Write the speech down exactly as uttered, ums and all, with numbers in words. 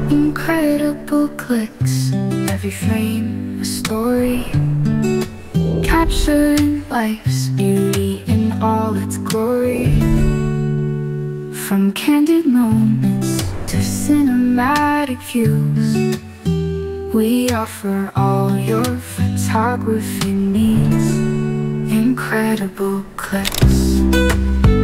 Incredible clicks, every frame a story, capturing life's beauty in all its glory. From candid moments to cinematic views, we offer all your photography needs. Incredible clicks.